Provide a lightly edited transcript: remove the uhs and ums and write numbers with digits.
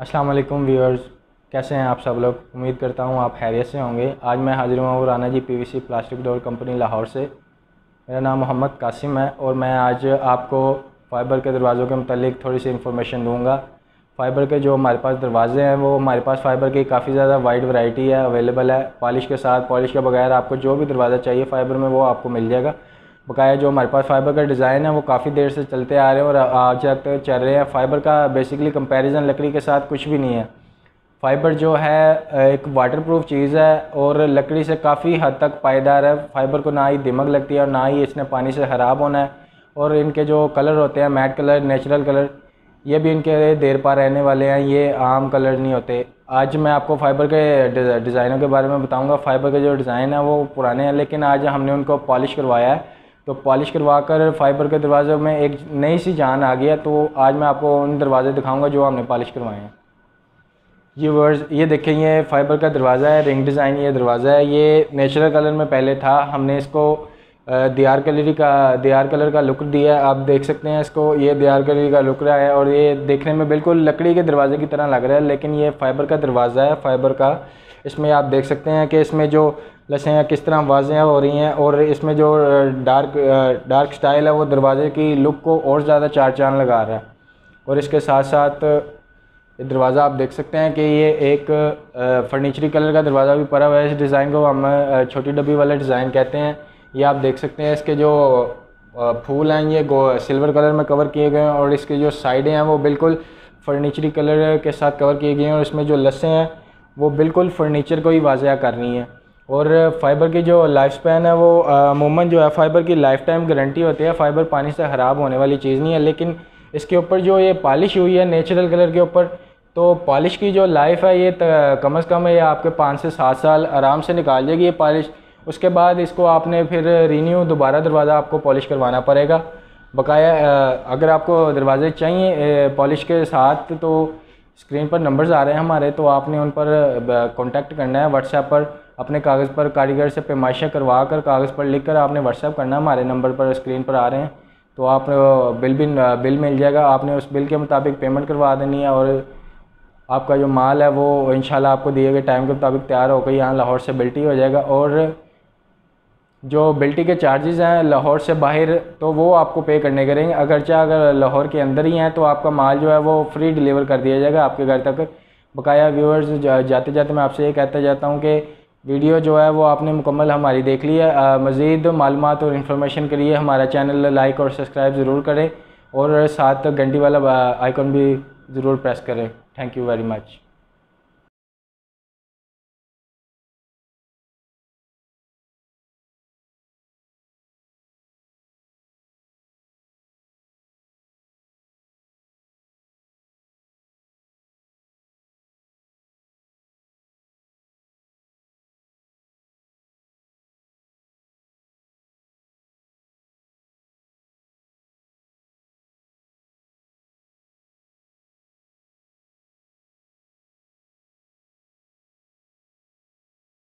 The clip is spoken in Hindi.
अस्सलाम वालेकुम व्यूअर्स, कैसे हैं आप सब लोग। उम्मीद करता हूं आप खैरियत से होंगे। आज मैं हाजिर हुआ हूँ Rana ji PVC plastic door company Lahore से। मेरा नाम मोहम्मद कासिम है और मैं आज आपको फ़ाइबर के दरवाज़ों के मतलब थोड़ी सी इन्फॉर्मेशन दूंगा। फ़ाइबर के जो हमारे पास दरवाजे हैं वो हमारे पास फ़ाइबर की काफ़ी ज़्यादा वाइड वैरायटी है, अवेलेबल है। पॉलिश के साथ, पॉलिश के बगैर आपको जो भी दरवाज़ा चाहिए फ़ाइबर में वो आपको मिल जाएगा। बकाया जो हमारे पास फ़ाइबर का डिज़ाइन है वो काफ़ी देर से चलते आ रहे हैं और आज तक चल रहे हैं। फ़ाइबर का बेसिकली कंपैरिजन लकड़ी के साथ कुछ भी नहीं है। फ़ाइबर जो है एक वाटरप्रूफ चीज़ है और लकड़ी से काफ़ी हद तक पायदार है। फ़ाइबर को ना ही दिमक लगती है और ना ही इसने पानी से ख़राब होना है। और इनके जो कलर होते हैं, मैट कलर, नेचुरल कलर, ये भी इनके देर पा रहने वाले हैं, ये आम कलर नहीं होते। आज मैं आपको फ़ाइबर के डिज़ाइनों के बारे में बताऊंगा। फ़ाइबर के जो डिज़ाइन है वो पुराने हैं लेकिन आज हमने उनको पॉलिश करवाया है। तो पॉलिश करवा कर फ़ाइबर के दरवाज़ों में एक नई सी जान आ गया। तो आज मैं आपको उन दरवाज़े दिखाऊँगा जो हमने पॉलिश करवाए हैं। ये वर्ड्स ये देखें, ये फ़ाइबर का दरवाज़ा है, रिंग डिज़ाइन ये दरवाज़ा है। ये नेचुरल कलर में पहले था, हमने इसको दियार कलर का लुक दिया है। आप देख सकते हैं इसको, ये दियार कलर का लुक रहा है और ये देखने में बिल्कुल लकड़ी के दरवाजे की तरह लग रहा है लेकिन ये फ़ाइबर का दरवाज़ा है, फ़ाइबर का। इसमें आप देख सकते हैं कि इसमें जो लसें किस तरह वाज़ेह हो रही हैं और इसमें जो डार्क स्टाइल है वो दरवाजे की लुक को और ज़्यादा चार चांद लगा रहा है। और इसके साथ साथ ये दरवाज़ा आप देख सकते हैं कि ये एक फर्नीचरी कलर का दरवाज़ा भी पड़ा हुआ है। इस डिज़ाइन को हम छोटी डब्बी वाला डिज़ाइन कहते हैं। ये आप देख सकते हैं, इसके जो फूल हैं ये सिल्वर कलर में कवर किए गए हैं और इसकी जो साइडें हैं वो बिल्कुल फर्नीचरी कलर के साथ कवर किए गए हैं और इसमें जो लस्सें हैं वो बिल्कुल फर्नीचर को ही वाज़ेह कर रही हैं। और फ़ाइबर की जो लाइफ स्पैन है वो अमूमन जो है फ़ाइबर की लाइफ टाइम गारंटी होती है। फ़ाइबर पानी से ख़राब होने वाली चीज़ नहीं है। लेकिन इसके ऊपर जो ये पॉलिश हुई है नेचुरल कलर के ऊपर, तो पॉलिश की जो लाइफ है ये कम से कम ये आपके 5 से 7 साल आराम से निकाल जाएगी ये पॉलिश। उसके बाद इसको आपने फिर रीन्यू दोबारा दरवाज़ा आपको पॉलिश करवाना पड़ेगा। बकाया अगर आपको दरवाजे चाहिए पॉलिश के साथ तो स्क्रीन पर नंबर्स आ रहे हैं हमारे, तो आपने उन पर कांटेक्ट करना है व्हाट्सएप पर। अपने कागज़ पर कारीगर से पैमाइशें करवा कर कागज़ पर लिख कर आपने व्हाट्सएप करना है, हमारे नंबर पर स्क्रीन पर आ रहे हैं। तो आप बिल मिल जाएगा, आपने उस बिल के मुताबिक पेमेंट करवा देनी है और आपका जो माल है वो इंशाल्लाह आपको दिए गए टाइम के मुताबिक तैयार होकर यहाँ लाहौर से बिल्टी हो जाएगा। और जो बिल्टी के चार्जेस हैं लाहौर से बाहर तो वो आपको पे करने के रहेंगे। अगर लाहौर के अंदर ही हैं तो आपका माल जो है वो फ्री डिलीवर कर दिया जाएगा आपके घर तक। बकाया व्यूअर्स, जाते जाते मैं आपसे ये कहता जाता हूँ कि वीडियो जो है वो आपने मुकम्मल हमारी देख ली है। मज़ीद मालूमात और इन्फॉर्मेशन के लिए हमारा चैनल लाइक और सब्सक्राइब ज़रूर करें और साथ घंटी वाला आइकन भी ज़रूर प्रेस करें। Thank you very much.